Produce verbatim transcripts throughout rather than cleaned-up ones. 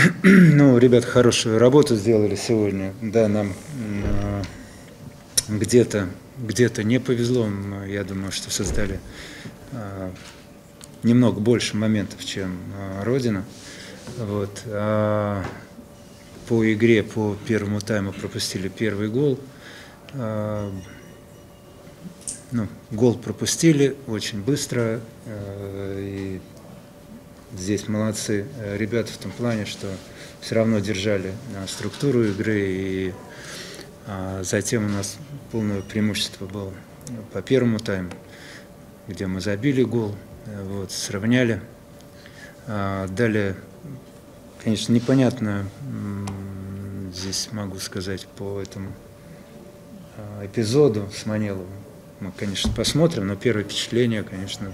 Ну, ребята хорошую работу сделали сегодня. Да, нам э, где-то где-то не повезло. Мы, я думаю, что создали э, немного больше моментов, чем э, Родина. Вот. А по игре, по первому тайму пропустили первый гол. Э, ну, гол пропустили очень быстро. Э, и здесь молодцы ребята в том плане, что все равно держали структуру игры, и а, затем у нас полное преимущество было по первому тайму, где мы забили гол, вот, сравняли. А, далее, конечно, непонятно, здесь могу сказать по этому а, эпизоду с Манеловым. Мы, конечно, посмотрим, но первое впечатление, конечно,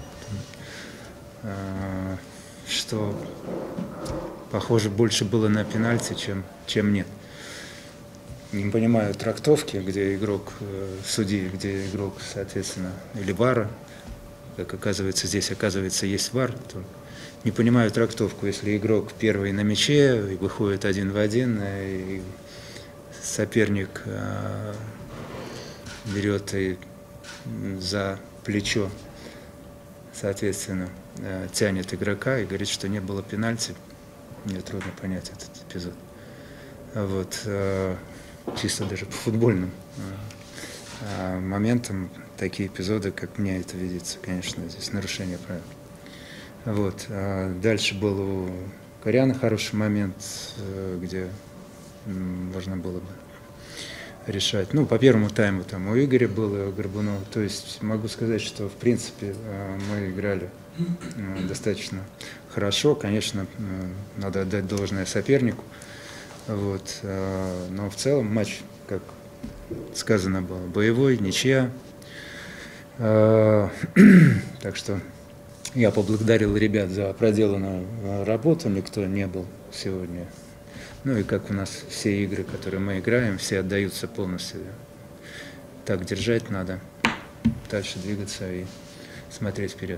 а, что похоже больше было на пенальти, чем, чем нет. Не понимаю трактовки, где игрок э, судьи, где игрок, соответственно, или вара. Как оказывается, здесь, оказывается, есть вар. То не понимаю трактовку, если игрок первый на мяче и выходит один в один, и соперник э, берет и за плечо, соответственно, тянет игрока и говорит, что не было пенальти. Мне трудно понять этот эпизод. Вот, чисто даже по футбольным моментам такие эпизоды, как мне это видится, конечно, здесь нарушение правил. Вот. Дальше был у Коряна хороший момент, где можно было бы решать. Ну, по первому тайму там у Игоря было, у Горбунова. То есть могу сказать, что в принципе мы играли достаточно хорошо. Конечно, надо отдать должное сопернику. Вот. Но в целом матч, как сказано было, боевой, ничья. Так что я поблагодарил ребят за проделанную работу. Никто не был сегодня. Ну и как у нас все игры, которые мы играем, все отдаются полностью. Так держать надо, дальше двигаться и смотреть вперед.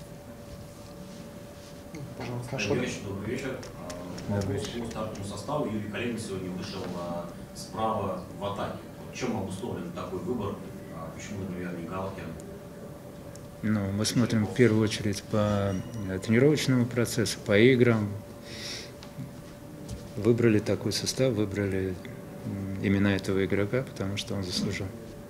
Пожалуйста, Юрий, добрый вечер. Вопрос по стартовому составу. Юрий Калинин сегодня вышел справа в атаке. В чем обусловлен такой выбор? Почему, например, не Галкин? Ну, мы смотрим в первую очередь по тренировочному процессу, по играм. Выбрали такой состав, выбрали именно этого игрока, потому что он заслужил.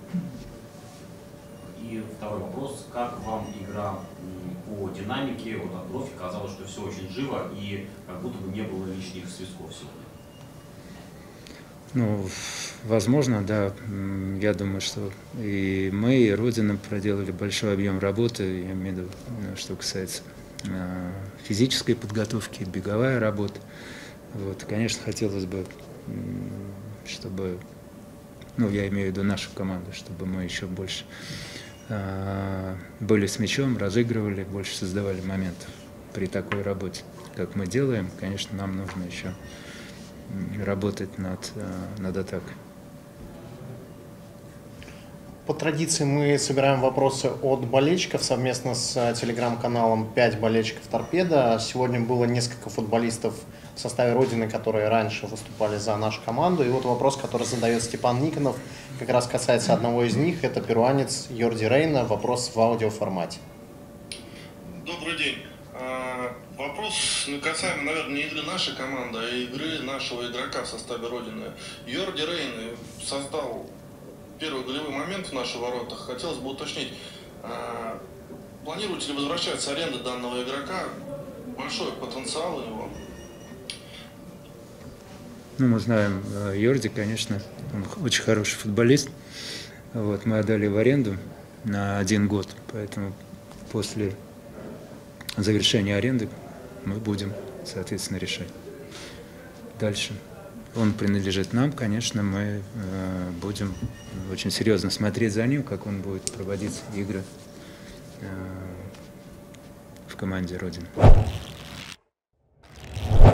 И второй вопрос. Как вам игра по динамике? Вот от Бровки казалось, что все очень живо и как будто бы не было лишних свистков сегодня. Ну, возможно, да. Я думаю, что и мы, и Родина проделали большой объем работы, я имею в виду, что касается физической подготовки, беговая работа. Вот, конечно, хотелось бы, чтобы, ну, я имею в виду нашу команду, чтобы мы еще больше э, были с мячом, разыгрывали, больше создавали моментов при такой работе, как мы делаем. Конечно, нам нужно еще работать над, э, над атакой. По традиции мы собираем вопросы от болельщиков совместно с телеграм-каналом «пять болельщиков Торпедо». Сегодня было несколько футболистов в составе Родины, которые раньше выступали за нашу команду. И вот вопрос, который задает Степан Никонов, как раз касается одного из них. Это перуанец Йорди Рейна. Вопрос в аудиоформате. Добрый день. Вопрос касаемо, наверное, не игры нашей команды, а игры нашего игрока в составе Родины. Йорди Рейна создал первый голевой момент в наших воротах. Хотелось бы уточнить, планируете ли возвращать с аренды данного игрока? Большой потенциал у него. Ну, мы знаем Йорди, конечно, он очень хороший футболист. Вот, мы отдали в аренду на один год, поэтому после завершения аренды мы будем, соответственно, решать. Дальше. Он принадлежит нам, конечно, мы э, будем очень серьезно смотреть за ним, как он будет проводить игры э, в команде Родины.